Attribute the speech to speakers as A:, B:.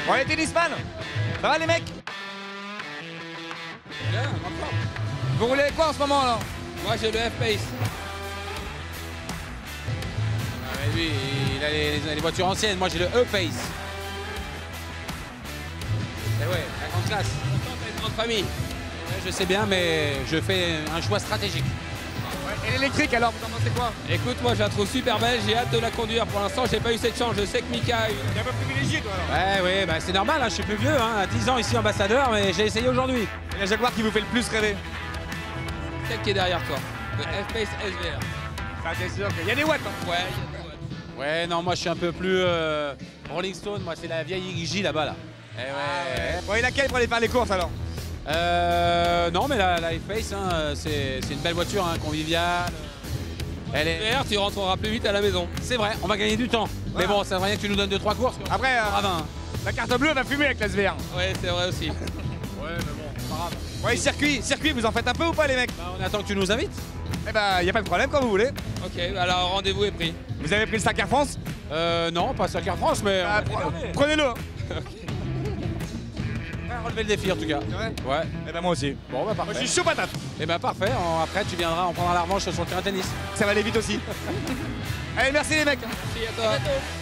A: Bon les tennisman, ça va les mecs?
B: Bien, encore.
A: Vous roulez avec quoi en ce moment là?
B: Moi j'ai le F-Pace.
C: Ah, mais lui, il a les voitures anciennes, moi j'ai le E-Pace. Et ouais, la grande classe.
B: Pourtant t'as une grande famille.
C: Ouais, je sais bien, mais je fais un choix stratégique.
A: Et l'électrique alors, vous en pensez quoi?
B: Écoute, moi je la trouve super belle, j'ai hâte de la conduire. Pour l'instant j'ai pas eu cette chance, je sais que Mika a eu.
A: T'es un peu privilégié toi alors.
C: Ouais, bah, c'est normal, hein, je suis plus vieux, hein, à 10 ans ici ambassadeur, mais j'ai essayé aujourd'hui.
A: Et la Jaguar qui vous fait le plus rêver?
B: Celle qui est derrière toi. Le F-Pace SVR.
A: Ça c'est sûr qu'il y a des watts hein.
B: Ouais, il y a des watts.
C: Ouais, non, moi je suis un peu plus Rolling Stone, moi c'est la vieille XJ là-bas là. Eh ouais.
A: Bon et laquelle pour aller faire les courses alors?
C: Non, mais la F-Pace, hein, c'est une belle voiture, hein, conviviale. Elle est...
B: SVR, tu rentreras plus vite à la maison.
C: C'est vrai, on va gagner du temps.
A: Voilà.
C: Mais bon, ça veut rien que tu nous donnes 2-3 courses.
A: Après,
C: À 20.
A: la carte bleue va fumer avec la SVR.
B: Ouais, c'est vrai aussi.
C: Ouais, mais bon, c'est pas grave.
A: Ouais, circuit, vous en faites un peu ou pas les mecs?
C: Bah, on attend que tu nous invites.
A: Eh ben, y a pas de problème quand vous voulez.
B: Ok, alors rendez-vous est pris.
A: Vous avez pris le sac Air France?
C: Non, pas Air France, mais
A: Bah,
C: on va démarrer.
A: prenez-le.
C: On va relever le défi en tout cas.
A: C'est vrai?
C: Ouais.
A: Eh ben moi aussi.
C: Bon, bah
A: Moi
C: parfait.
A: je suis chaud patate.
C: Et ben parfait. Après, tu viendras, on prendra la revanche sur le terrain de tennis.
A: Ça va aller vite aussi. Allez, merci les mecs.
B: Merci à toi.